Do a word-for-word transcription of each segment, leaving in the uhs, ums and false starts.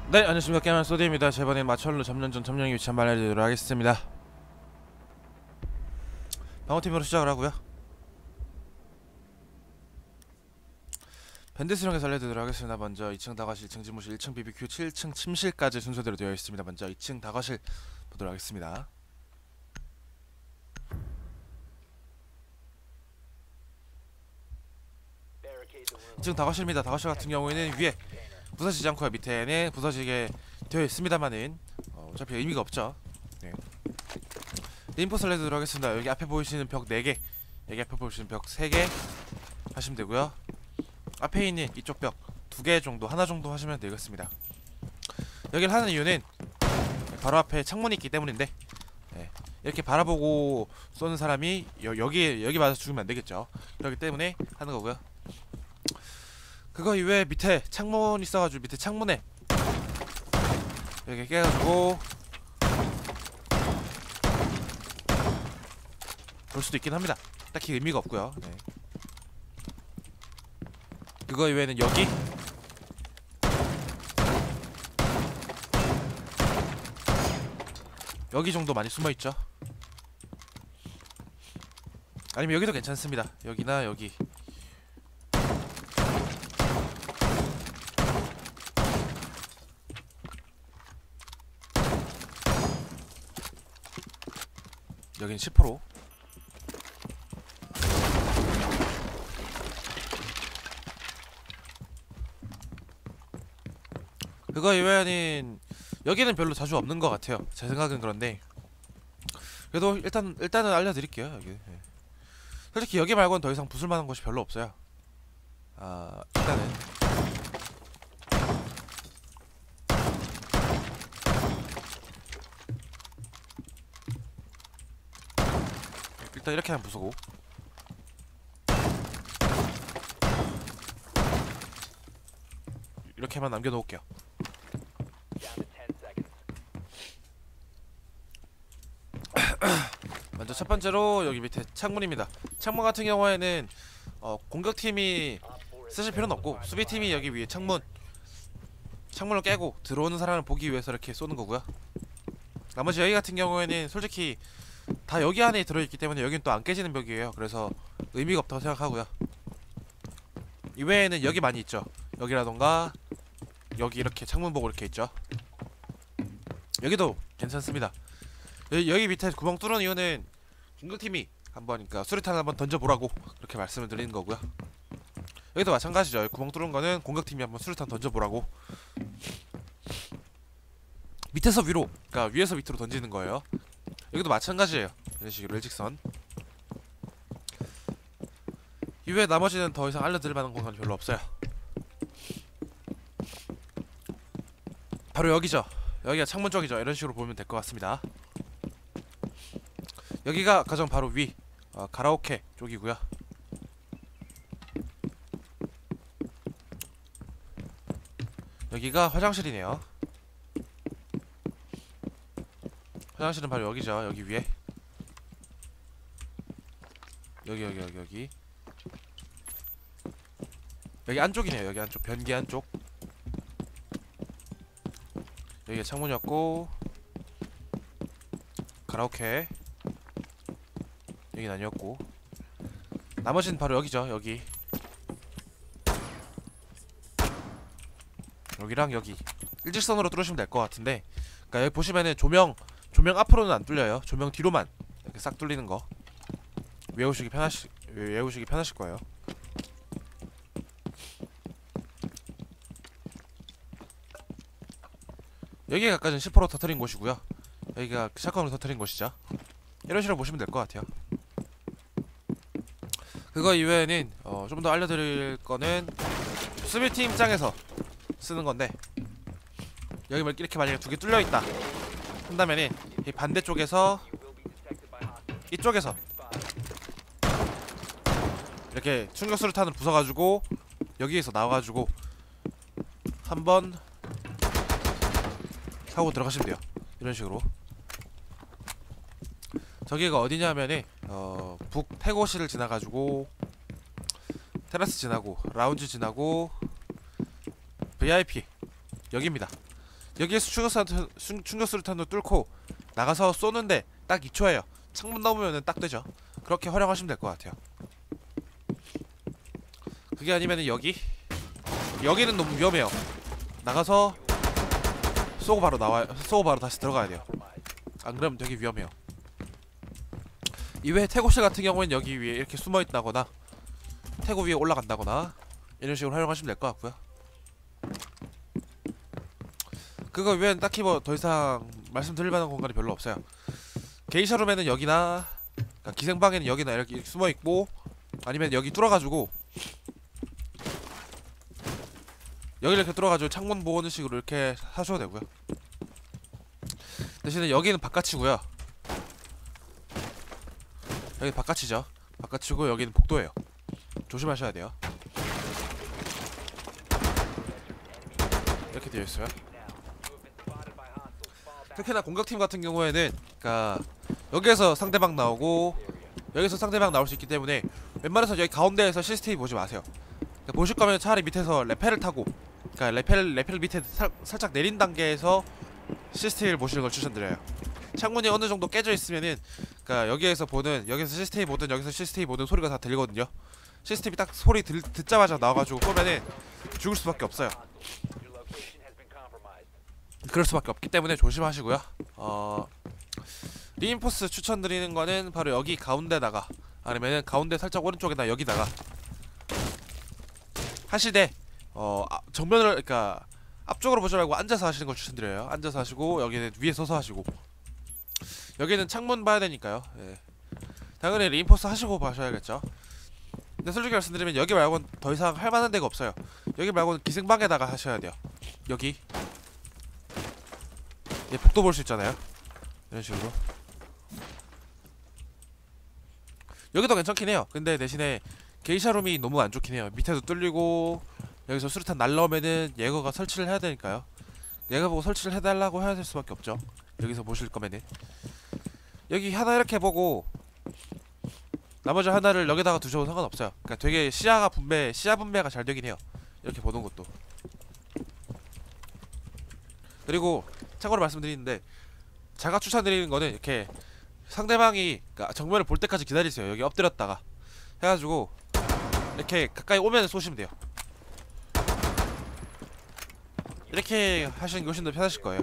네, 안녕하십니까. 게임하는 소디입니다. 저번에 마철로 점령전 점령이 위치한 말 알려드리도록 하겠습니다. 방어팀으로 시작을 하고요. 밴드 수령에서 알려드리도록 하겠습니다. 먼저 이 층 다과실, 일 층 지무실, 일 층 비비큐, 칠 층 침실까지 순서대로 되어 있습니다. 먼저 이 층 다과실 보도록 하겠습니다. 이 층 다과실입니다. 다과실 같은 경우에는 위에 부서지지 않고요. 밑에는 부서지게 되어 있습니다만은 어, 어차피 의미가 없죠. 네. 인포스를 해드리도록 하겠습니다. 여기 앞에 보이시는 벽 네 개, 여기 앞에 보이시는 벽 세 개 하시면 되고요. 앞에 있는 이쪽 벽 두 개 정도, 하나 정도 하시면 되겠습니다. 여기를 하는 이유는 바로 앞에 창문이 있기 때문인데, 네. 이렇게 바라보고 쏘는 사람이 여, 여기 여기 맞아서 죽으면 안 되겠죠. 그렇기 때문에 하는 거고요. 그거 이외에 밑에 창문 있어가지고 밑에 창문에 이렇게 깨가지고 볼 수도 있긴 합니다. 딱히 의미가 없고요. 네. 그거 이외에는 여기 여기 정도 많이 숨어있죠. 아니면 여기도 괜찮습니다. 여기나 여기. 여긴 십 퍼센트. 그거 이외에는 여기는 별로 자주 없는 것 같아요. 제 생각은. 그런데 그래도 일단 일단은 알려드릴게요. 여기. 네. 솔직히 여기 말고는 더 이상 부술만한 곳이 별로 없어요. 아 일단은 일단 이렇게 하면 부수고, 이렇게만 남겨놓을게요. 먼저 첫 번째로 여기 밑에 창문입니다. 창문 같은 경우에는 어, 공격팀이 쓰실 필요는 없고 수비팀이 여기 위에 창문 창문을 깨고 들어오는 사람을 보기 위해서 이렇게 쏘는 거고요. 나머지 여기 같은 경우에는 솔직히 다 여기 안에 들어있기 때문에 여긴 또 안 깨지는 벽이에요. 그래서 의미가 없다고 생각하고요. 이외에는 여기 많이 있죠. 여기라던가 여기 이렇게 창문 보고 이렇게 있죠. 여기도 괜찮습니다. 여기, 여기 밑에 구멍 뚫은 이유는 공격팀이 한번, 그러니까 수류탄을 한번 던져보라고 그렇게 말씀을 드리는 거고요. 여기도 마찬가지죠. 여기 구멍 뚫은 거는 공격팀이 한번 수류탄 던져보라고. 밑에서 위로, 그러니까 위에서 밑으로 던지는 거예요. 여기도 마찬가지예요. 이런 식으로 일직선. 이외에 나머지는 더 이상 알려드릴 만한 공간이 별로 없어요. 바로 여기죠. 여기가 창문 쪽이죠. 이런 식으로 보면 될 것 같습니다. 여기가 가장 바로 위 어, 가라오케 쪽이고요. 여기가 화장실이네요. 화장실은 바로 여기죠. 여기 위에. 여기 여기 여기 여기 여기 안쪽이네요. 여기 안쪽, 변기 안쪽. 여기가 창문이었고 가라오케 여긴 아니었고, 나머지는 바로 여기죠. 여기 여기랑 여기 일직선으로 뚫으시면 될 것 같은데, 그러니까 여기 보시면은 조명 조명 앞으로는 안 뚫려요. 조명 뒤로만 이렇게 싹 뚫리는 거. 외우시기 편하시 외우시기 편하실 거예요. 여기가 아까 십 퍼센트 터트린 곳이고요. 여기가 샷건으로 터트린 곳이죠. 이런 식으로 보시면 될 것 같아요. 그거 이외에는 어, 좀 더 알려드릴 거는 수비팀 입장에서 쓰는 건데, 여기 이렇게 만약에 두 개 뚫려 있다 한다면은 이 반대쪽에서 이쪽에서 이렇게 충격 수류탄을 부숴가지고 여기에서 나와가지고 한번 하고 들어가시면 돼요. 이런 식으로. 저기가 어디냐면은 어, 북 태고시를 지나가지고 테라스 지나고 라운지 지나고 브이아이피 여기입니다. 여기에서 충격수탄, 충격수탄도 뚫고 나가서 쏘는데 딱 이 초예요. 창문 넘으면은 딱 되죠. 그렇게 활용하시면 될 것 같아요. 그게 아니면은 여기 여기는 너무 위험해요. 나가서 쏘고 바로 나와 쏘고 바로 다시 들어가야 돼요. 안 그러면 되게 위험해요. 이외에 태고실 같은 경우에는 여기 위에 이렇게 숨어 있다거나 태고 위에 올라간다거나 이런 식으로 활용하시면 될 것 같고요. 그거 외에는 딱히 뭐 더 이상 말씀드릴 만한 공간이 별로 없어요. 게이샤룸에는 여기나 그러니까 기생방에는 여기나 이렇게 숨어 있고 아니면 여기 뚫어가지고 여기 이렇게 뚫어가지고 창문 보는 식으로 이렇게 하셔도 되고요. 대신에 여기는 바깥이고요. 여기 바깥이죠. 바깥이고 여기는 복도예요. 조심하셔야 돼요. 이렇게 되어 있어요. 특히나 공격팀 같은 경우에는 그러니까 여기에서 상대방 나오고 여기서 상대방 나올 수 있기 때문에 웬만해서 여기 가운데에서 씨씨티비 보지 마세요. 그러니까 보실 거면 차라리 밑에서 레펠을 타고 그러니까 레펠 레펠 밑에 살, 살짝 내린 단계에서 씨씨티비를 보시는 걸 추천드려요. 창문이 어느 정도 깨져 있으면은 그러니까 여기에서 보는 여기서 씨씨티비 보든 여기서 씨씨티비 보든 소리가 다 들리거든요. 씨씨티비 딱 소리 들, 듣자마자 나와가지고 쏘면은 죽을 수밖에 없어요. 그럴 수밖에 없기 때문에 조심하시고요. 어 리인포스 추천드리는 거는 바로 여기 가운데다가 아니면은 가운데 살짝 오른쪽에다 여기다가 하시되 어 아, 정면을 그러니까 앞쪽으로 보지 말고 앉아서 하시는 걸 추천드려요. 앉아서 하시고 여기는 위에 서서 하시고 여기는 창문 봐야 되니까요. 예. 당연히 리인포스 하시고 봐셔야겠죠. 근데 솔직히 말씀드리면 여기 말고는 더 이상 할 만한 데가 없어요. 여기 말고는 기생방에다가 하셔야 돼요. 여기 예, 복도 볼 수 있잖아요. 이런 식으로 여기도 괜찮긴 해요. 근데 대신에 게이샤룸이 너무 안 좋긴 해요. 밑에도 뚫리고 여기서 수류탄 날라오면은 예거가 설치를 해야 되니까요. 예거 보고 설치를 해달라고 해야 될 수밖에 없죠. 여기서 보실 거면은 여기 하나 이렇게 보고 나머지 하나를 여기다가 두셔도 상관없어요. 그러니까 되게 시야가 분배 시야 분배가 잘 되긴 해요. 이렇게 보는 것도. 그리고 참고로 말씀드리는데 제가 추천드리는 거는 이렇게 상대방이 그러니까 정면을 볼 때까지 기다리세요. 여기 엎드렸다가 해가지고 이렇게 가까이 오면 쏘시면 돼요. 이렇게 하시는 게 훨씬 더 편하실 거예요.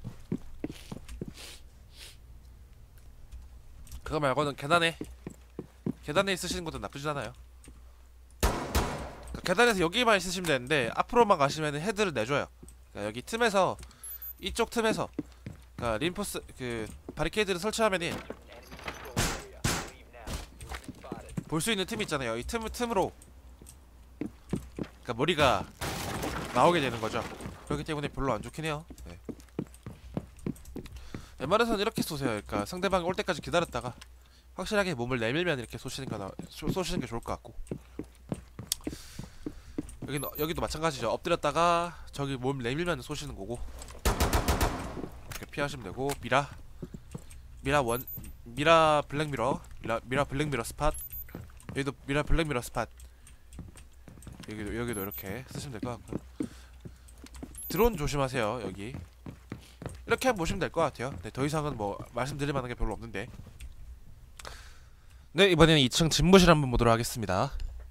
그거 말고는 계단에 계단에 있으시는 것도 나쁘진 않아요. 그러니까 계단에서 여기만 있으시면 되는데 앞으로만 가시면 헤드를 내줘요. 그러니까 여기 틈에서 이쪽 틈에서 그러니까 린포스 그 바리케이드를 설치하면은 볼 수 있는 틈이 있잖아요. 이 틈, 틈으로 그러니까 머리가 나오게 되는 거죠. 그렇기 때문에 별로 안 좋긴 해요. 네. 웬만해서는 이렇게 쏘세요. 그러니까 상대방이 올 때까지 기다렸다가 확실하게 몸을 내밀면 이렇게 쏘시는 거 쏘시는 게 좋을 것 같고 여기는 여기도 마찬가지죠. 엎드렸다가 저기 몸 내밀면 쏘시는 거고 이렇게 피하시면 되고 미라 미라 원 미라 블랙미러 미라 미라 블랙미러 스팟 여기도 미라 블랙미러 스팟 여기도 여기도 이렇게 쓰시면 될 것 같고 드론 조심하세요. 여기 이렇게 한번 보시면 될 것 같아요. 네, 더 이상은 뭐 말씀드릴 만한 게 별로 없는데 네 이번에는 이 층 집무실 한번 보도록 하겠습니다.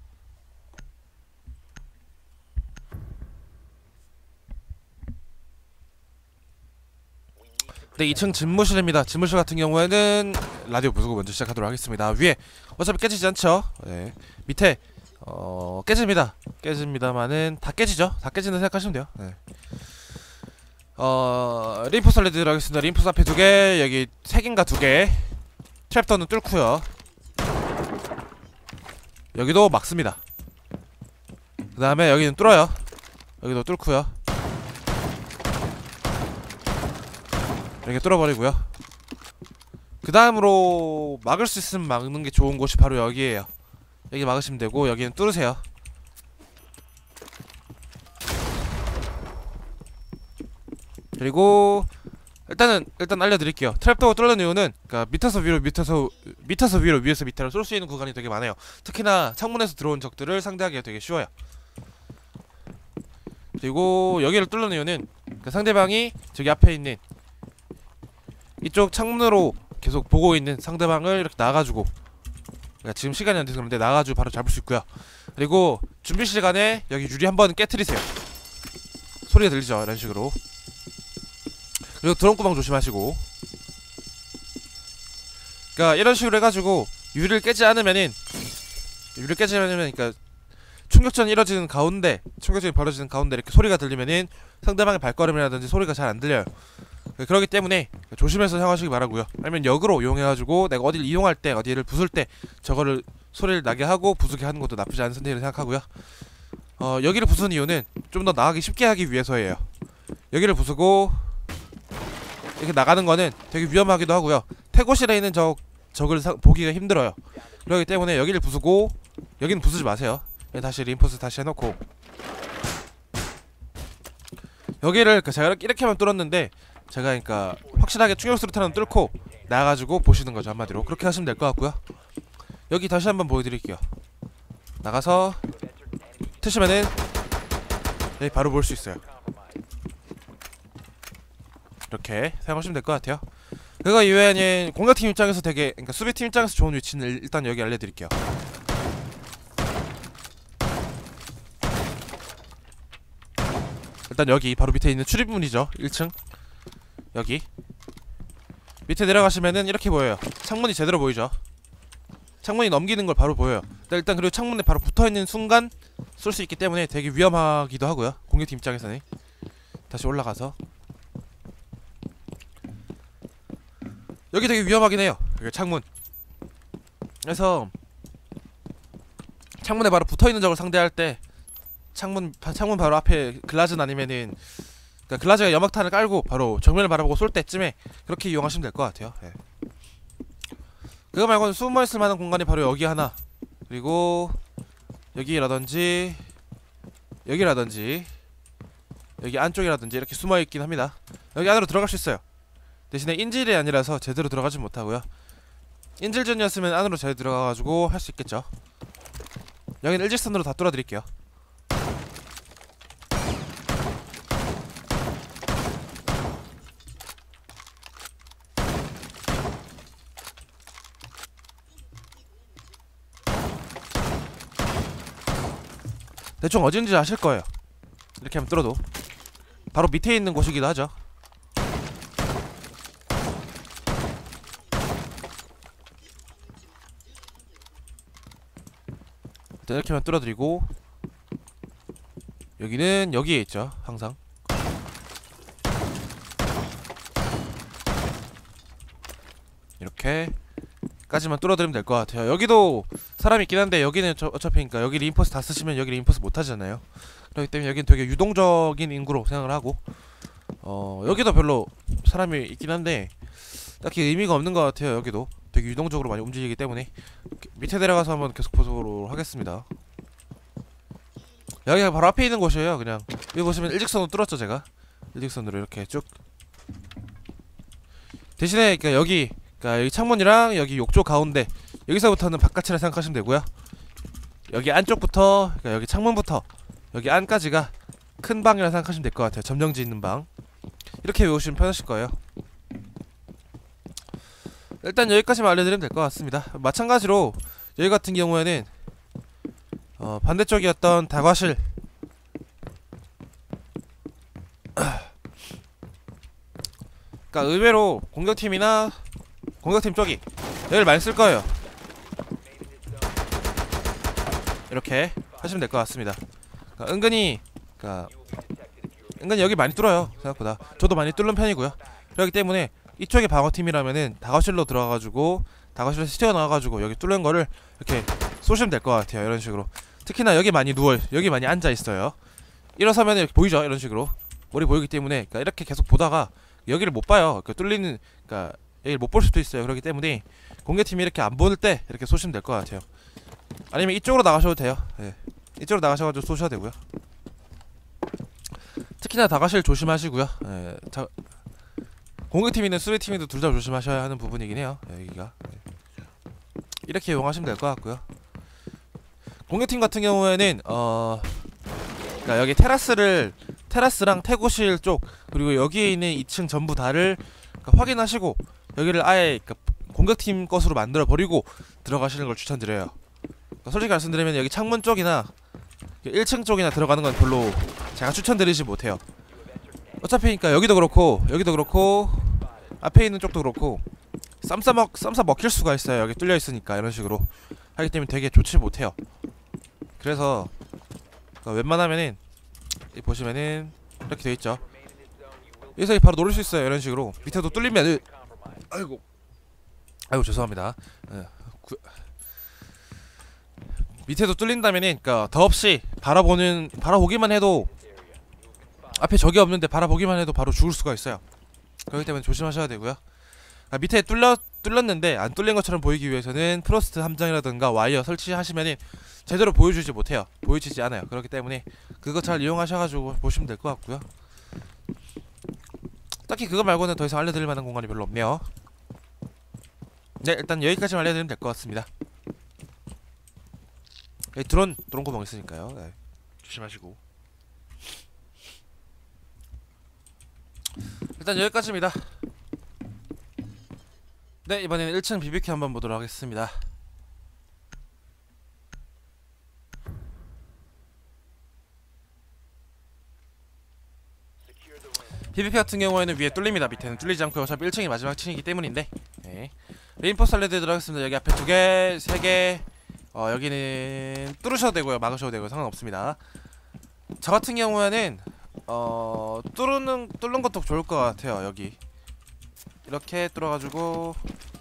네 이 층 집무실입니다. 집무실 같은 경우에는 라디오 부수고 먼저 시작하도록 하겠습니다. 위에 어차피 깨지지 않죠. 네. 밑에 어 깨집니다. 깨집니다만은 다 깨지죠. 다 깨진다 생각하시면 돼요. 네. 어 림포스 레드 하겠습니다. 림포스 앞에 두 개, 여기 세 개인가 두 개. 트랩도어는 뚫고요. 여기도 막습니다. 그 다음에 여기는 뚫어요. 여기도 뚫고요. 이렇게 뚫어버리고요. 그 다음으로 막을 수 있으면 막는 게 좋은 곳이 바로 여기에요. 여기 막으시면 되고 여기는 뚫으세요. 그리고 일단은 일단 알려드릴게요. 트랩도어 뚫는 이유는 그러니까 밑에서 위로 밑에서 밑에서 위로 위에서 밑으로 쏠 수 있는 구간이 되게 많아요. 특히나 창문에서 들어온 적들을 상대하기가 되게 쉬워요. 그리고 여기를 뚫는 이유는 그 상대방이 저기 앞에 있는 이쪽 창문으로 계속 보고 있는 상대방을 이렇게 나가지고, 그러니까 지금 시간이 안 돼서 그런데 나가지고 바로 잡을 수 있고요. 그리고 준비 시간에 여기 유리 한번 깨트리세요. 소리가 들리죠? 이런 식으로. 그리고 드럼 구멍 조심하시고. 그러니까 이런 식으로 해가지고 유리를 깨지 않으면은, 유리를 깨지 않으면, 그러니까 충격전이 이뤄지는 가운데, 충격전이 벌어지는 가운데 이렇게 소리가 들리면은 상대방의 발걸음이라든지 소리가 잘 안 들려요. 그렇기 때문에 조심해서 사용하시기 바라고요. 아니면 역으로 이용해가지고 내가 어디를 이용할 때, 어디를 부술 때 저거를 소리를 나게 하고 부수게 하는 것도 나쁘지 않은 선택이라고 생각하고요. 어, 여기를 부수는 이유는 좀 더 나가기 쉽게 하기 위해서예요. 여기를 부수고 이렇게 나가는 거는 되게 위험하기도 하고요. 태고실에 있는 적, 적을 사, 보기가 힘들어요. 그렇기 때문에 여기를 부수고, 여기는 부수지 마세요. 다시 림포스 다시 해놓고, 여기를 제가 이렇게만 뚫었는데, 제가 그러니까 확실하게 충격 수류탄을 뚫고 나가가지고 보시는 거죠. 한마디로 그렇게 하시면 될 것 같고요. 여기 다시 한번 보여드릴게요. 나가서 트시면은 여기 바로 볼 수 있어요. 이렇게 사용하시면 될 것 같아요. 그거 이외에는 공격팀 입장에서 되게, 그러니까 수비팀 입장에서 좋은 위치는 일단 여기 알려드릴게요. 일단 여기 바로 밑에 있는 출입문이죠. 일 층 여기 밑에 내려가시면은 이렇게 보여요. 창문이 제대로 보이죠. 창문이 넘기는 걸 바로 보여요. 일단 그리고 창문에 바로 붙어있는 순간 쏠 수 있기 때문에 되게 위험하기도 하고요. 공격팀 입장에서는. 다시 올라가서 여기 되게 위험하긴 해요. 여기 창문. 그래서 창문에 바로 붙어있는 적을 상대할 때 창문 창문 바로 앞에 글라즈 아니면은, 그러니까 글라즈가 연막탄을 깔고 바로 정면을 바라보고 쏠 때쯤에 그렇게 이용하시면 될 것 같아요. 예. 그거 말고는 숨어있을 만한 공간이 바로 여기 하나, 그리고 여기라든지 여기라든지 여기 안쪽이라든지 이렇게 숨어있긴 합니다. 여기 안으로 들어갈 수 있어요. 대신에 인질이 아니라서 제대로 들어가지 못하고요. 인질전이었으면 안으로 잘 들어가가지고 할 수 있겠죠. 여기는 일직선으로 다 뚫어드릴게요. 대충 어딘지 아실 거예요. 이렇게 하면 뚫어도 바로 밑에 있는 곳이기도 하죠. 일단 이렇게만 뚫어드리고, 여기는 여기에 있죠. 항상 이렇게 까지만 뚫어드리면 될 것 같아요. 여기도 사람이 있긴 한데, 여기는 저, 어차피 그러니까 여기 림포스 다 쓰시면 여기 림포스 못하잖아요. 그렇기 때문에 여기는 되게 유동적인 인구로 생각을 하고, 어 여기도 별로 사람이 있긴 한데 딱히 의미가 없는 것 같아요. 여기도 되게 유동적으로 많이 움직이기 때문에. 밑에 내려가서 한번 계속 보도록 하겠습니다. 여기가 바로 앞에 있는 곳이에요. 그냥 여기 보시면 일직선으로 뚫었죠. 제가 일직선으로 이렇게 쭉. 대신에 그러니까 여기 그러니까 여기 창문이랑 여기 욕조 가운데, 여기서부터는 바깥이라 생각하시면 되고요. 여기 안쪽부터, 그러니까 여기 창문부터 여기 안까지가 큰 방이라 생각하시면 될 것 같아요. 점령지 있는 방. 이렇게 외우시면 편하실 거예요. 일단 여기까지만 알려드리면 될 것 같습니다. 마찬가지로 여기 같은 경우에는 어, 반대쪽이었던 다과실, 그러니까 의외로 공격팀이나 공격팀 쪽이 여기를 많이 쓸 거예요. 이렇게 하시면 될 것 같습니다. 그러니까 은근히 그러니까 은근히 여기 많이 뚫어요. 생각보다 저도 많이 뚫는 편이고요. 그렇기 때문에 이쪽에 방어팀이라면은 다과실로 들어가가지고 다과실에서 튀어나와가지고 여기 뚫는 거를 이렇게 쏘시면 될 것 같아요. 이런 식으로. 특히나 여기 많이 누워, 여기 많이 앉아 있어요. 일어서면 이렇게 보이죠. 이런 식으로 머리 보이기 때문에, 그러니까 이렇게 계속 보다가 여기를 못 봐요. 그러니까 뚫리는, 그러니까 여기를 못 볼 수도 있어요. 그렇기 때문에 공격팀이 이렇게 안 보일 때 이렇게 쏘시면 될 것 같아요. 아니면 이쪽으로 나가셔도 돼요. 네. 이쪽으로 나가셔가지고 쏘셔도 되고요. 특히나 다가실 조심하시고요. 네. 자, 공격팀이든 수비팀이든 둘 다 조심하셔야 하는 부분이긴 해요. 여기가. 네. 이렇게 이용하시면 될 것 같고요. 공격팀 같은 경우에는 어 그러니까 여기 테라스를 테라스랑 태고실 쪽 그리고 여기에 있는 이 층 전부 다를 그러니까 확인하시고 여기를 아예 그러니까 공격팀 것으로 만들어 버리고 들어가시는 걸 추천드려요. 그러니까 솔직히 말씀드리면 여기 창문 쪽이나 일 층 쪽이나 들어가는 건 별로 제가 추천드리지 못해요. 어차피 그러니까 여기도 그렇고 여기도 그렇고 앞에 있는 쪽도 그렇고 쌈싸먹 쌈싸 먹힐 수가 있어요. 여기 뚫려 있으니까 이런 식으로 하기 때문에 되게 좋지 못해요. 그래서 그러니까 웬만하면은 이 보시면은 이렇게 돼 있죠. 여기서 바로 노릴 수 있어요. 이런 식으로 밑에도 뚫리면 아이고 아이고 죄송합니다. 예, 구... 밑에도 뚫린다면은 그러니까 더없이 바라보는 바라보기만 해도 앞에 적이 없는데 바라보기만 해도 바로 죽을 수가 있어요. 그렇기 때문에 조심하셔야 되고요. 아, 밑에 뚫려 뚫렸는데 안 뚫린 것처럼 보이기 위해서는 프로스트 함정이라든가 와이어 설치하시면은 제대로 보여주지 못해요. 보여지지 않아요. 그렇기 때문에 그거 잘 이용하셔가지고 보시면 될 것 같고요. 딱히 그거 말고는 더 이상 알려드릴 만한 공간이 별로 없네요. 네, 일단 여기까지만 알려드리면 될 것 같습니다. 여기 드론 드론 구멍 있으니까요. 네, 조심하시고. 일단 여기까지입니다. 네, 이번에는 일 층 비비큐 한번 보도록 하겠습니다. 비비큐 같은 경우에는 위에 뚫립니다. 밑에는 뚫리지 않고 어차피 일 층이 마지막 층이기 때문인데 네. 레인포스 알레드 들어가겠습니다. 여기 앞에 두 개, 세 개 어, 여기는 뚫으셔도 되고요. 막으셔도 되고요. 상관없습니다. 저 같은 경우에는 어... 뚫는, 뚫는 것도 좋을 것 같아요. 여기 이렇게 뚫어가지고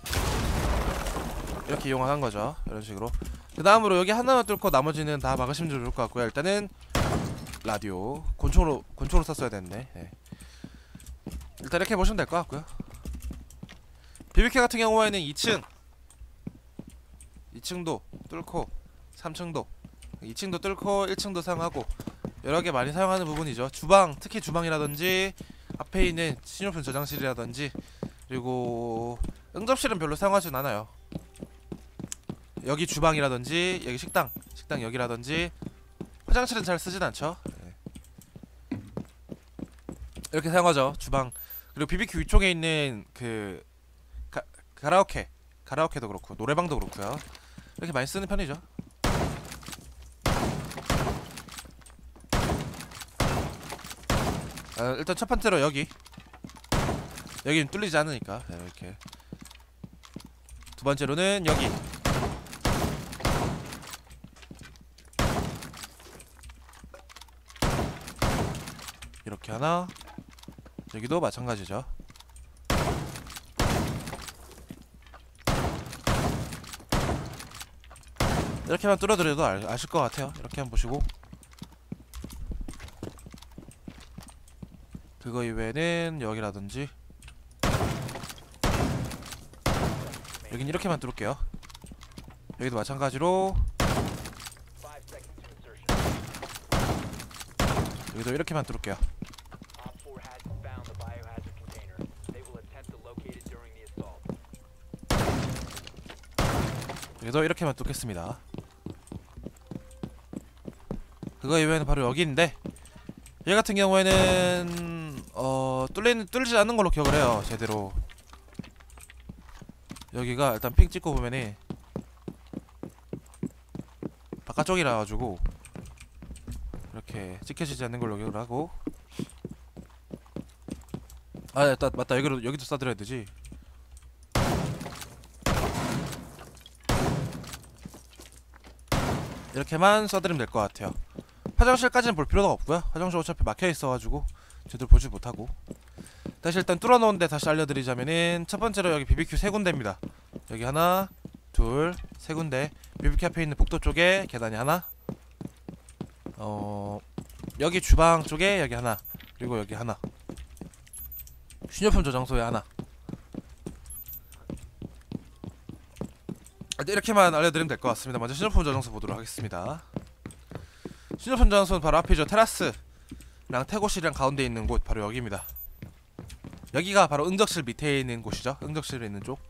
이렇게 이용한 거죠. 이런 식으로. 그 다음으로 여기 하나만 뚫고 나머지는 다 막으시면 좋을 것 같고요. 일단은 라디오 권총으로 권총으로 쐈어야 됐네. 네. 일단 이렇게 보시면 될 것 같고요. 비비큐 같은 경우에는 이 층 이 층도 뚫고 삼 층도 이 층도 뚫고 일 층도 사용하고 여러개 많이 사용하는 부분이죠. 주방, 특히 주방이라든지 앞에 있는 신용품 저장실이라든지 그리고 응접실은 별로 사용하진 않아요. 여기 주방이라든지 여기 식당 식당 여기라든지 화장실은 잘 쓰진 않죠. 네. 이렇게 사용하죠. 주방 그리고 비비큐 위쪽에 있는 그 가, 가라오케 가라오케도 그렇고 노래방도 그렇고요. 이렇게 많이 쓰는 편이죠. 아, 일단 첫 번째로 여기 여기는 뚫리지 않으니까 네, 이렇게. 두 번째로는 여기 이렇게 하나 여기도 마찬가지죠. 이렇게만 뚫어드려도 알, 아실 것 같아요. 이렇게 한번 보시고 그거 이외에는 여기라든지 여긴 이렇게만 뚫을게요. 여기도 마찬가지로 여기도 이렇게만 뚫을게요. 여기도 이렇게만 뚫겠습니다. 그거 이외에는 바로 여기인데 얘 같은 경우에는 어 뚫리는 뚫리지 않는 걸로 기억을 해요. 제대로 여기가 일단 핑 찍고 보면은 바깥쪽이라 가지고 이렇게 찍혀지지 않는 걸로 기억을 하고 아 맞다 맞다 여기로 여기도 쏴드려야 되지. 이렇게만 쏴드리면 될 것 같아요. 화장실까지는 볼 필요가 없고요. 화장실 어차피 막혀있어가지고 제대로 보지 못하고. 다시 일단 뚫어놓은데 다시 알려드리자면은 첫 번째로 여기 비비큐 세 군데입니다. 여기 하나 둘 세 군데. 비비큐 앞에 있는 복도 쪽에 계단이 하나 어 여기 주방 쪽에 여기 하나 그리고 여기 하나 신용품 저장소에 하나. 이렇게만 알려드리면 될 것 같습니다. 먼저 신용품 저장소 보도록 하겠습니다. 신용품 저장소는 바로 앞이죠. 테라스랑 태고실이랑 가운데 있는 곳 바로 여기입니다. 여기가 바로 응접실 밑에 있는 곳이죠. 응접실에 있는 쪽.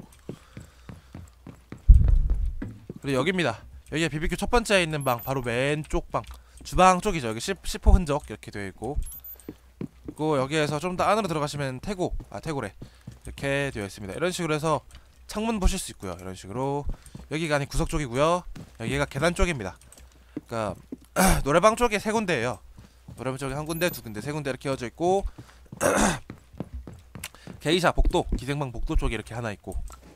그리고 여기입니다. 여기가 비비큐 첫 번째에 있는 방 바로 왼쪽 방 주방 쪽이죠. 여기 십, 십 호 흔적 이렇게 되어 있고, 그리고 여기에서 좀 더 안으로 들어가시면 태고, 아 태고래 이렇게 되어 있습니다. 이런 식으로 해서 창문 보실 수 있고요. 이런 식으로 여기가 아닌 구석 쪽이고요. 여기가 계단 쪽입니다. 그러니까 노래방 쪽에 세 군데예요. 노래방 쪽에 한 군데, 두 군데, 세 군데 이렇게 이어져 있고 게이샤 복도, 기생방 복도 쪽에 이렇게 하나 있고,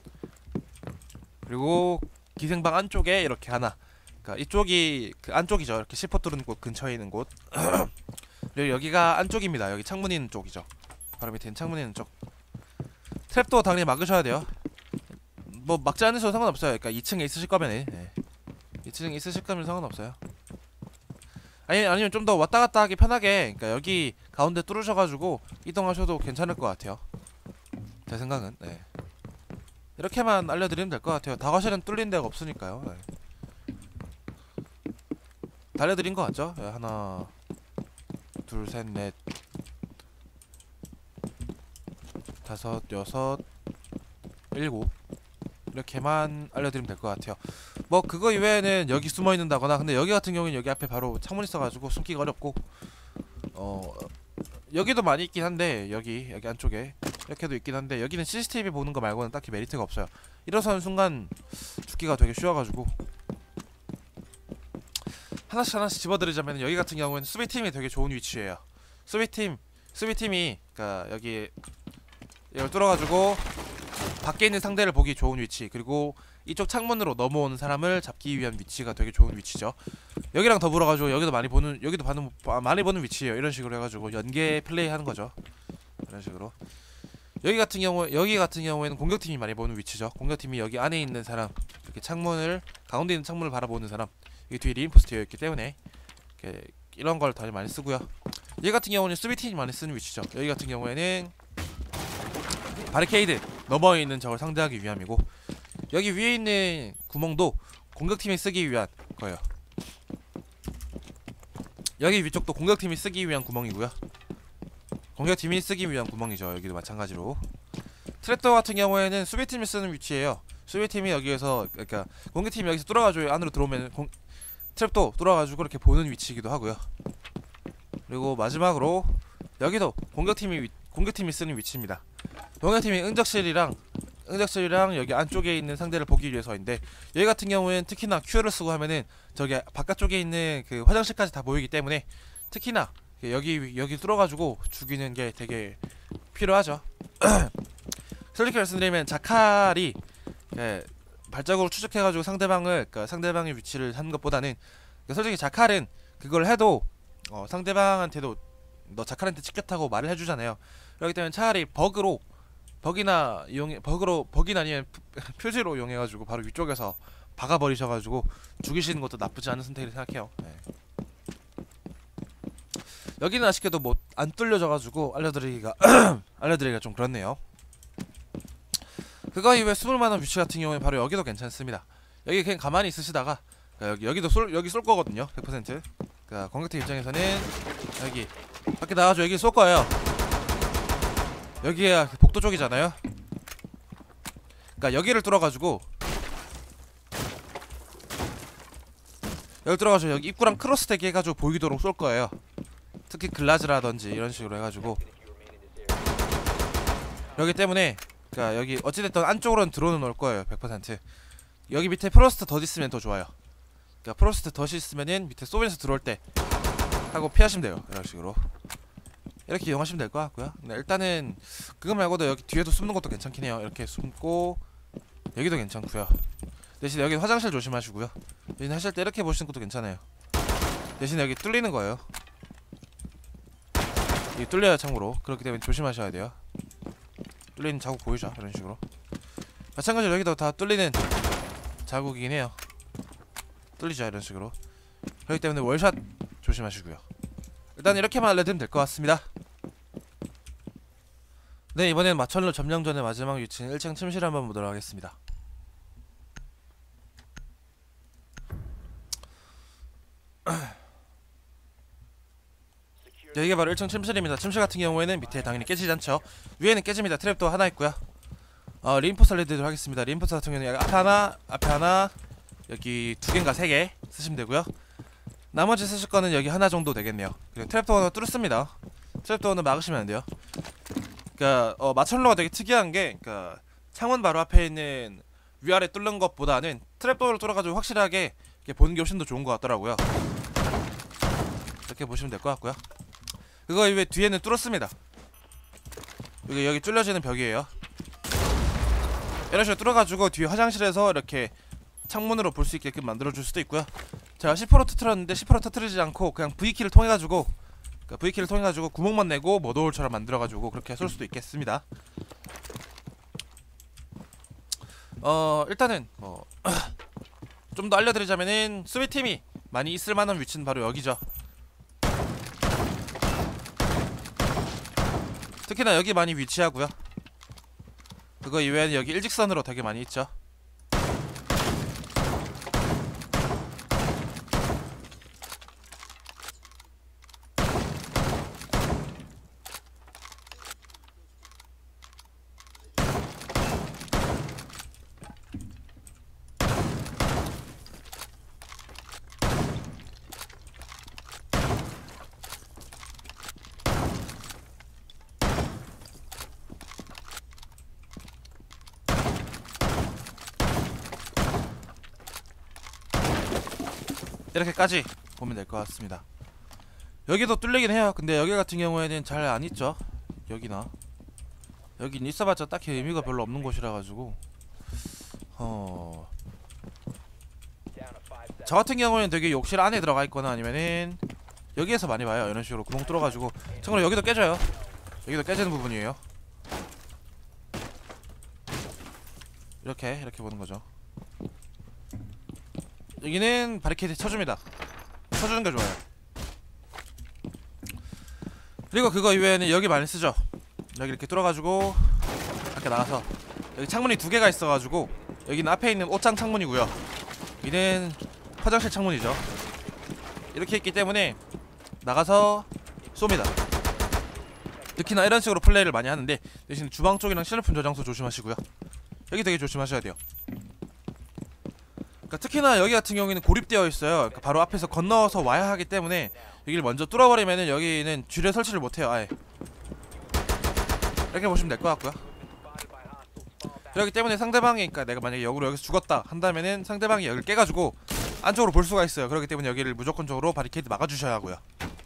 그리고 기생방 안쪽에 이렇게 하나. 그러니까 이쪽이 그 안쪽이죠. 이렇게 십 호 뚫은 곳 근처에 있는 곳. 그리고 여기가 안쪽입니다. 여기 창문 있는 쪽이죠. 바로 밑에 있는 창문 있는 쪽. 트랩도 당연히 막으셔야 돼요. 뭐 막지 않으셔도 상관없어요. 그러니까 이 층에 있으실 거면은, 네. 이 층에 있으실 거면 상관없어요. 아니 아니면 좀 더 왔다 갔다 하기 편하게, 그러니까 여기 가운데 뚫으셔가지고 이동하셔도 괜찮을 것 같아요. 제 생각은. 네. 이렇게만 알려드리면 될 것 같아요. 다과실은 뚫린 데가 없으니까요. 네. 다 알려드린 것 같죠? 네, 하나, 둘, 셋, 넷, 다섯, 여섯, 일곱, 이렇게만 알려드리면 될 것 같아요. 뭐 그거 이외에는 여기 숨어 있는다거나, 근데 여기 같은 경우는 여기 앞에 바로 창문 있어가지고 숨기가 어렵고, 어 여기도 많이 있긴 한데, 여기 여기 안쪽에 이렇게도 있긴 한데, 여기는 씨씨티비 보는 거 말고는 딱히 메리트가 없어요. 일어서는 순간 죽기가 되게 쉬워가지고. 하나씩 하나씩 집어드리자면, 여기 같은 경우에는 수비팀이 되게 좋은 위치예요. 수비팀 수비팀이 그러니까 여기 이걸 뚫어가지고 밖에 있는 상대를 보기 좋은 위치, 그리고 이쪽 창문으로 넘어오는 사람을 잡기 위한 위치가 되게 좋은 위치죠. 여기랑 더불어가지고 여기도 많이 보는, 여기도 많은, 많이 보는 위치예요. 이런 식으로 해가지고 연계 플레이 하는 거죠. 이런 식으로. 여기 같은 경우 여기 같은 경우에는 공격팀이 많이 보는 위치죠. 공격팀이 여기 안에 있는 사람, 이렇게 창문을, 가운데 있는 창문을 바라보는 사람, 여기 뒤에 리인포스 되어 있기 때문에 이렇게 이런 걸 더 많이 쓰고요. 여기 같은 경우는 수비팀이 많이 쓰는 위치죠. 여기 같은 경우에는 바리케이드 넘어 있는 적을 상대하기 위함이고, 여기 위에 있는 구멍도 공격팀이 쓰기 위한 거예요. 여기 위쪽도 공격팀이 쓰기 위한 구멍이고요. 공격팀이 쓰기 위한 구멍이죠. 여기도 마찬가지로. 트랩도 같은 경우에는 수비팀이 쓰는 위치예요. 수비팀이 여기에서, 그러니까 공격팀이 여기서 뚫어가지고 안으로 들어오면 공, 트랩도 뚫어가지고 이렇게 보는 위치이기도 하고요. 그리고 마지막으로 여기도 공격팀이 공격팀이 쓰는 위치입니다. 공격팀이 응접실이랑 응접실이랑 여기 안쪽에 있는 상대를 보기 위해서인데, 여기 같은 경우에는 특히나 Q를 쓰고 하면은 저기 바깥쪽에 있는 그 화장실까지 다 보이기 때문에, 특히나 여기 여기 뚫어가지고 죽이는 게 되게 필요하죠. 솔직히 말씀드리면 자칼이, 예, 발자국으로 추적해가지고 상대방을, 그러니까 상대방의 위치를 하는 것보다는, 그러니까 솔직히 자칼은 그걸 해도 어, 상대방한테도 너 자칼한테 찍혔다고 말을 해주잖아요. 그렇기 때문에 차라리 버그로, 버기나 이용해, 버그로, 버기나 아니면 표지로 이용해가지고 바로 위쪽에서 박아버리셔가지고 죽이시는 것도 나쁘지 않은 선택이라 생각해요. 네. 여기는 아쉽게도 뭐 안 뚫려져가지고 알려드리기가 알려드리기가 좀 그렇네요. 그거 이외에 숨을 만한 위치 같은 경우에 바로 여기도 괜찮습니다. 여기 그냥 가만히 있으시다가, 그러니까 여기 여기도 쏠 여기 쏠 거거든요. 백 퍼센트. 그러니까 공격팀 입장에서는 여기 밖에 나가서 여기 쏠 거예요. 여기가 복도 쪽이잖아요. 그러니까 여기를 뚫어가지고 여기 뚫어가지고 여기 입구랑 크로스 대기 해가지고 보이도록 쏠 거예요. 특히 글라즈라든지 이런 식으로 해가지고. 여기 때문에, 그러니까 여기 어찌됐든 안쪽으로는 드론은 올 거예요. 백 퍼센트. 여기 밑에 프로스트 덧 있으면 더 좋아요. 그러니까 프로스트 덧이 있으면은 밑에 쏘면서 들어올 때 하고 피하시면 돼요. 이런 식으로 이렇게 이용하시면 될 것 같고요. 네, 일단은 그거 말고도 여기 뒤에도 숨는 것도 괜찮긴 해요. 이렇게 숨고 여기도 괜찮고요. 대신 여기 화장실 조심하시고요. 대신 하실 때 이렇게 보시는 것도 괜찮아요. 대신 여기 뚫리는 거예요. 여기 뚫려요, 참고로. 그렇기 때문에 조심하셔야 돼요. 뚫리는 자국 보이죠? 이런 식으로. 마찬가지로 여기도 다 뚫리는 자국이긴 해요. 뚫리죠, 이런 식으로. 그렇기 때문에 월샷 조심하시고요. 일단 이렇게만 알려드리면 될 것 같습니다. 네, 이번엔 마천루 점령 전의 마지막 위치는 일 층 침실 한번 보도록 하겠습니다. 네, 이게 바로 일 층 침실입니다. 침실 같은 경우에는 밑에 당연히 깨지지 않죠. 위에는 깨집니다. 트랩도 하나 있고요. 어, 리인포스 알려드리도록 하겠습니다. 리인포스 같은 경우는 여기 앞에 하나, 앞에 하나, 여기 두 개인가 세 개 쓰시면 되고요. 나머지 쓰실 거는 여기 하나 정도 되겠네요. 그리고 트랩도어는 뚫습니다. 트랩도어는 막으시면 안 돼요. 그러니까 어, 마천로가 되게 특이한 게, 그러니까 창문 바로 앞에 있는 위아래 뚫는 것보다는 트랩도어를 뚫어가지고 확실하게 보는 게 훨씬 더 좋은 것 같더라고요. 이렇게 보시면 될 것 같고요. 그거 이외에 뒤에는 뚫었습니다. 여기 여기 뚫려지는 벽이에요. 이런 식으로 뚫어가지고 뒤에 화장실에서 이렇게 창문으로 볼 수 있게끔 만들어줄 수도 있고요. 제가 십 퍼센트 터트렸는데 십 퍼센트 터트리지 않고 그냥 V키를 통해가지고, 그러니까 V키를 통해가지고 구멍만 내고 머더홀처럼 만들어가지고 그렇게 쏠 수도 있겠습니다. 어 일단은 어, 좀 더 알려드리자면은 수비팀이 많이 있을만한 위치는 바로 여기죠. 특히나 여기 많이 위치하고요. 그거 이외에는 여기 일직선으로 되게 많이 있죠. 이렇게까지 보면 될 것 같습니다. 여기도 뚫리긴 해요. 근데 여기 같은 경우에는 잘 안 있죠. 여기나 여긴 있어봤자 딱히 의미가 별로 없는 곳이라 가지고 어... 저 같은 경우에는 되게 욕실 안에 들어가 있거나 아니면은 여기에서 많이 봐요. 이런 식으로 구멍 뚫어가지고. 참고로 여기도 깨져요. 여기도 깨지는 부분이에요. 이렇게 이렇게 보는 거죠. 여기는 바리케이드 쳐줍니다. 쳐주는 게 좋아요. 그리고 그거 이외에는 여기 많이 쓰죠. 여기 이렇게 뚫어가지고 밖에 나가서, 여기 창문이 두 개가 있어가지고 여기는 앞에 있는 옷장 창문이고요. 여기는 화장실 창문이죠. 이렇게 있기 때문에 나가서 쏩니다. 특히나 이런 식으로 플레이를 많이 하는데, 대신 주방 쪽이랑 실내품 저장소 조심하시고요. 여기 되게 조심하셔야 돼요. 그러니까 특히나 여기 같은 경우에는 고립되어 있어요. 그러니까 바로 앞에서 건너서 와야 하기 때문에 여기를 먼저 뚫어버리면은 여기는 쥐를 설치를 못해요. 아예 이렇게 보시면 될 것 같고요. 그렇기 때문에 상대방이, 그러니까 내가 만약에 역으로 여기서 죽었다 한다면은 상대방이 여기를 깨가지고 안쪽으로 볼 수가 있어요. 그렇기 때문에 여기를 무조건적으로 바리케이드 막아주셔야 하고요.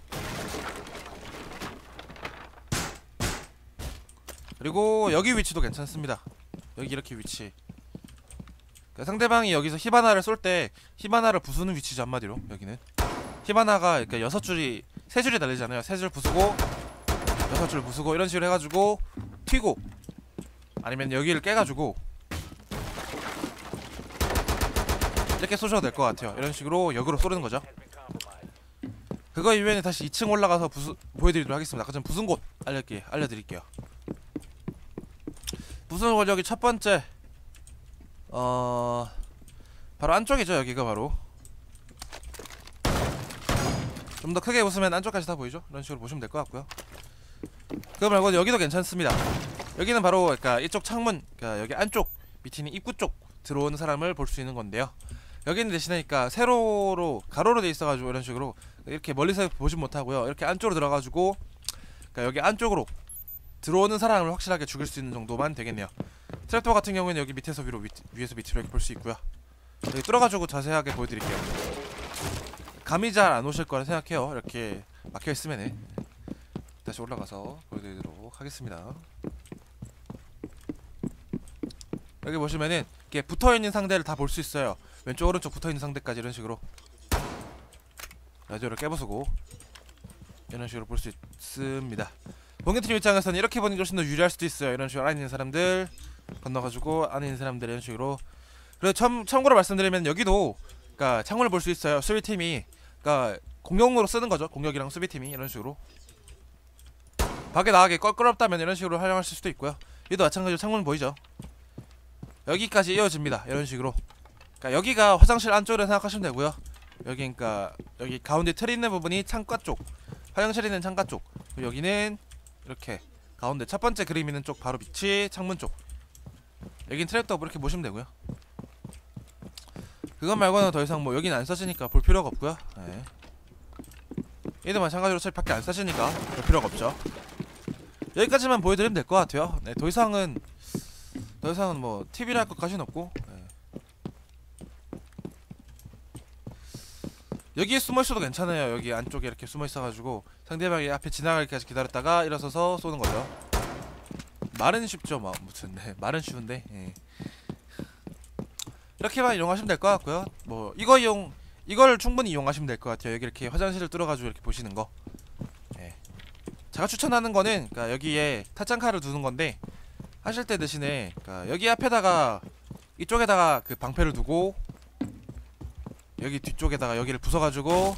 그리고 여기 위치도 괜찮습니다. 여기 이렇게 위치, 그러니까 상대방이 여기서 히바나를 쏠 때 히바나를 부수는 위치죠. 한마디로 여기는 히바나가, 그러니까 여섯 줄이 세 줄이 달리잖아요. 세 줄 부수고 여섯 줄 부수고 이런 식으로 해가지고 튀고, 아니면 여기를 깨가지고 이렇게 쏘셔도 될 것 같아요. 이런 식으로 역으로 쏘는 거죠. 그거 이외에는 다시 이 층 올라가서 부수, 보여드리도록 하겠습니다. 아까 전 부순 곳 알려드릴게요. 알려드릴게요. 부수는 곳 여기 첫 번째, 어 바로 안쪽이죠. 여기가 바로 좀 더 크게 웃으면 안쪽까지 다 보이죠. 이런 식으로 보시면 될 것 같고요. 그거 말고 여기도 괜찮습니다. 여기는 바로, 그러니까 이쪽 창문, 그러니까 여기 안쪽 밑에 있는 입구 쪽 들어오는 사람을 볼 수 있는 건데요. 여기는 대신에 그러니까 세로로 가로로 돼 있어가지고 이런 식으로 이렇게 멀리서 보진 못하고요. 이렇게 안쪽으로 들어가지고, 그러니까 여기 안쪽으로 들어오는 사람을 확실하게 죽일 수 있는 정도만 되겠네요. 트랩도어 같은 경우에는 여기 밑에서 위로, 위, 위에서 밑으로 이렇게 볼 수 있고요. 여기 뚫어가지고 자세하게 보여드릴게요. 감이 잘 안 오실 거라 생각해요. 이렇게 막혀 있으면은. 다시 올라가서 보여드리도록 하겠습니다. 여기 보시면은 이렇게 붙어있는 상대를 다 볼 수 있어요. 왼쪽 오른쪽 붙어있는 상대까지 이런 식으로 라디오를 깨부수고 이런 식으로 볼 수 있습니다. 공격팀 입장에서는 이렇게 보는 게 훨씬 더 유리할 수도 있어요. 이런 식으로 안에 있는 사람들 건너가지고 안에 있는 사람들 이런 식으로. 그리고 참, 참고로 말씀드리면 여기도, 그러니까 창문을 볼 수 있어요. 수비팀이, 그러니까 공격으로 쓰는 거죠. 공격이랑 수비팀이 이런 식으로 밖에 나가기 껄끄럽다면 이런 식으로 활용하실 수도 있고요. 얘도 마찬가지로 창문 보이죠? 여기까지 이어집니다. 이런 식으로. 그러니까 여기가 화장실 안쪽이라 생각하시면 되고요. 여기, 그러니까 여기 가운데 틀 있는 부분이 창가 쪽, 화장실 있는 창가 쪽. 여기는 이렇게 가운데 첫 번째 그림 있는 쪽 바로 밑이 창문 쪽. 여긴 트랩도 이렇게 보시면 되고요. 그것 말고는 더 이상 뭐 여긴 안 써지니까 볼 필요가 없고요. 네. 얘도 마찬가지로 어차피 밖에 안 싸지니까 별 필요가 없죠. 여기까지만 보여드리면 될 것 같아요. 네, 더 이상은 더 이상은 뭐 팁이랄 것까지는 없고. 네. 여기에 숨어 있어도 괜찮아요. 여기 안쪽에 이렇게 숨어 있어가지고 상대방이 앞에 지나가기까지 기다렸다가 일어서서 쏘는 거죠. 말은 쉽죠, 뭐 무튼. 네, 말은 쉬운데. 예. 이렇게만 이용하시면 될 것 같고요. 뭐 이거 이용 이걸 충분히 이용하시면 될 것 같아요. 여기 이렇게 화장실을 뚫어가지고 이렇게 보시는 거. 예. 제가 추천하는 거는 그러니까 여기에 타짱카를 두는 건데 하실 때 대신에 그러니까 여기 앞에다가 이쪽에다가 그 방패를 두고 여기 뒤쪽에다가 여기를 부숴가지고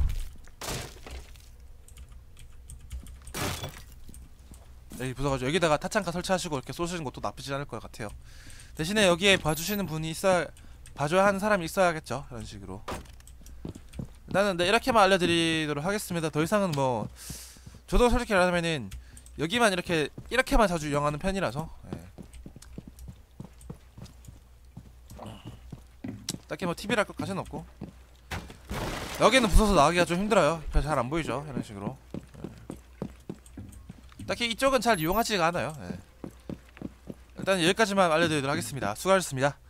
여기 부숴가지고 여기다가 타창카 설치하시고 이렇게 쏘시는 것도 나쁘지 않을 것 같아요. 대신에 여기에 봐주시는 분이 있어야 봐줘야 하는 사람이 있어야겠죠. 이런 식으로. 일단은 네, 이렇게만 알려드리도록 하겠습니다. 더 이상은 뭐 저도 솔직히 말하면은 여기만 이렇게 이렇게만 자주 이용하는 편이라서 예. 딱히 뭐 팁이랄 것까지는 없고 여기는 부숴서 나가기가 좀 힘들어요. 잘 안 보이죠. 이런 식으로. 예. 딱히 이쪽은 잘 이용하지가 않아요. 예. 일단 여기까지만 알려드리도록 하겠습니다. 수고하셨습니다.